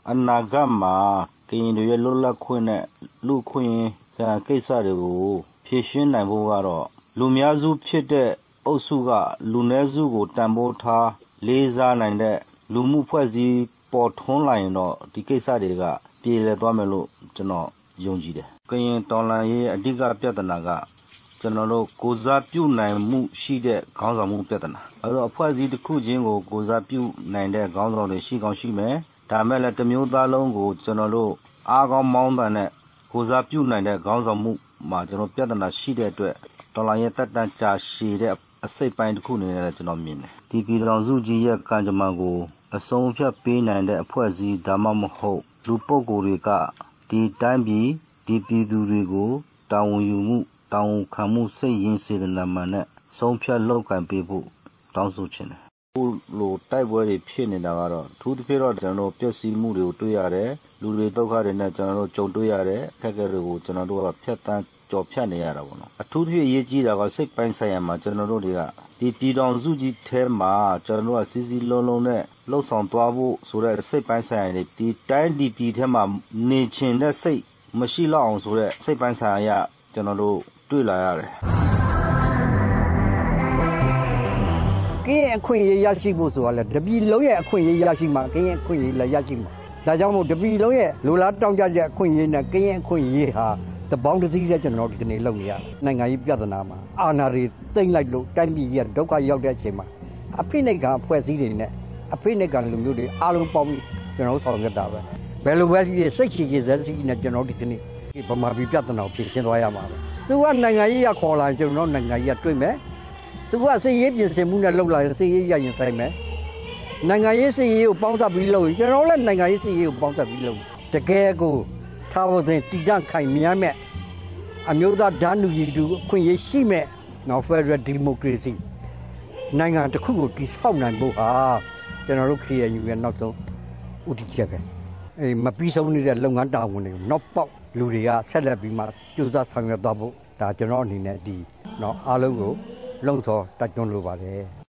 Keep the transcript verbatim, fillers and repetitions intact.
အနာဂတ်မှာကရင်တွေရဲ့လွတ်လပ်ခွင့်နဲ့လူခွင့်ကိစ္စတွေကိုဖြည့်ရှင်းနိုင်ဖို့ကတော့လူများစုဖြစ်တဲ့အုပ်စုကလူနည်းစုကိုတန်ဖိုးထားလေးစားနိုင်တဲ့လူမှုဖွဲ့စည်းပေါ်ထွန်းလာရင်တော့ဒီကိစ္စတွေကပြေလည်သွားမယ်လို့ကျွန်တော်ယုံကြည်တယ်။ကရင်တော်လှန်ရေးအဓိကပြဿနာကကျွန်တော်တို့ကိုစားပြုနိုင်မှုရှိတဲ့ခေါင်းဆောင်မှုပြဿနာ။အဲတော့အဖွဲ့အစည်းတစ်ခုချင်းကိုကိုစားပြုနိုင်တဲ့ခေါင်းဆောင်တွေရှိကောင်းရှိမယ်။ဒါမဲ့လည်းတစ်မျိုးသားလုံးကိုကျွန်တော်တို့အားကောင်းမောင်းတန်တဲ့ကိုစားပြုနိုင်တဲ့ခေါင်းဆောင်မှုမှာကျွန်တော်ပြဿနာရှိတဲ့အတွက်တော်လှန်ရေးတက်တန်းကြာရှည်တဲ့အစိတ်ပိုင်းတစ်ခုအနေနဲ့ကျွန်တော်မြင်တယ်။ဒီပြည်တော်စုကြီးရဲ့ကံကြမ္မာကိုအဆုံးဖြတ်ပေးနိုင်တဲ့အဖွဲ့အစည်းဒါမှမဟုတ်လူပုဂ္ဂိုလ်တွေကဒီတိုင်းပြည်ဒီပြည်သူတွေကိုတာဝန်ယူမှုတာဝန်ခံမှုစိတ်ရင်းစေတနာမှန်နဲ့ဆုံးဖြတ်လုပ်ကံပေးဖို့တောင်းဆိုချင်တယ်။အခုလိုတိုက်ပွဲတွေဖြစ်နေတာကတော့အထူးသဖြင့်တော့ကျွန်တော်တို့ပျက်စီးမှုတွေကိုတွေ့ရတယ်။လူတွေဒုက္ခတွေနဲ့ကျွန်တော်တို့ကြုံတွေ့ရတဲ့အခက်အခဲတွေကိုကျွန်တော်တို့ကဖြတ်တန်းကြော်ဖြတ်နေရတာပေါ့နော်။အထူးသဖြင့်အရေးကြီးတာကစိတ်ပိုင်းဆိုင်ရာမှာကျွန်တော်တို့တွေကဒီပြည်တော်စုကြီးထဲမှာကျွန်တော်တို့ကစီစီလုံးလုံးနဲ့လှုပ်ဆောင်သွားဖို့ဆိုတဲ့စိတ်ပိုင်းဆိုင်ရာတွေဒီတိုင်းဒီပြည်ထဲမှာနေချင်တဲ့စိတ်မရှိတော့အောင်ဆိုတဲ့စိတ်ပိုင်းဆိုင်ရာကျွန်တော်တို့တွေ့လာရတယ်ကင်းအခွင့်အရေးရရှိဖို့ဆိုတာလေတပြည်လုံးရဲ့အခွင့်အရေးရရှိမှာကင်းအခွင့်အရေးလည်းရရှိမှာဒါကြောင့်မို့တပြည်လုံးရဲ့လိုလားတောင်းကြတဲ့အခွင့်အရေးနဲ့ကင်းအခွင့်အရေးဟာတပေါင်းတစ်စည်းနဲ့ကျွန်တော်ဒီကနေ့လုပ်နေရနိုင်ငံရေးပြဿနာမှာအာဏာတွေတိမ့်လိုက်လို့တိုင်းပြည်ရဲ့ဒုက္ခရောက်တဲ့အချိန်မှာအဖိနှိတ်ကအဖွဲ့အစည်းတွေနဲ့အဖိနှိတ်ကလူမျိုးတွေအားလုံးပေါင်းပြီးကျွန်တော်ဆောင်ရွက်တာပဲဘယ်လိုပဲဖြစ်စိတ်ချရည်စဲစီနဲ့ကျွန်တော်ဒီကနေ့ဗမာပြည်ပြဿနာကိုဖြေရှင်းသွားရမှာပဲသူကနိုင်ငံရေးရခေါ်လာကျွန်တော်နိုင်ငံရေးတွေ့မယ်သူကစစ်ရေးပြင်ဆင်မှုနဲ့လှုပ်လာစစ်ရေးရရင်ဆိုင်မယ်နိုင်ငံရေးစစ်ရေးကိုပေါင်းစပ်ပြီးလုပ်ရင်ကျွန်တော်လည်းနိုင်ငံရေးစစ်ရေးကိုပေါင်းစပ်ပြီးလုပ်တကယ်ကိုထားဖို့စဉ်တည်တံ့ခိုင်မြဲမဲ့အမျိုးသားဓာတ်လူကြီးတူအခွင့်အရေးရှိမဲ့နောက် Federal Democracy နိုင်ငံတစ်ခုကိုတည်ဆောက်နိုင်ဖို့ဟာကျွန်တော်တို့ K N U ရဲ့နောက်ဆုံးဥတီချက်ပဲအဲမပြီးဆုံးနေတဲ့လုပ်ငန်းတာဝန်တွေကိုနောက်ပေါက်လူတွေကဆက်လက်ပြီးမှကြိုးစားဆောင်ရွက်သွားဖို့ဒါကျွန်တော်အနေနဲ့ဒီเนาะအားလုံးကိုလုံဆော်တိုက်တွန်းလိုပါတယ်